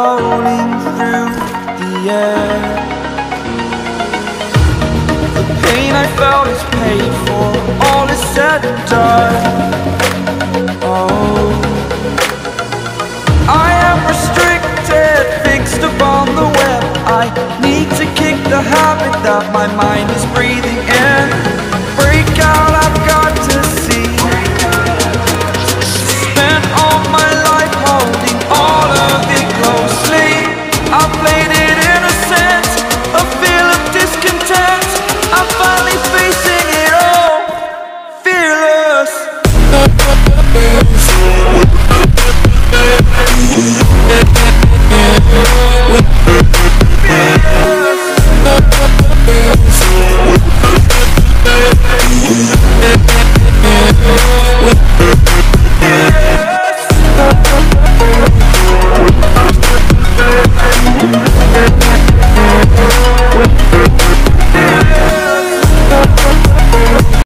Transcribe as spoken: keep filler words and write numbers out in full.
floating through the air. The pain I felt is paid for, all is said and done. Oh, I am restricted, fixed upon the web. I need to kick the habit that my mind is breathing in.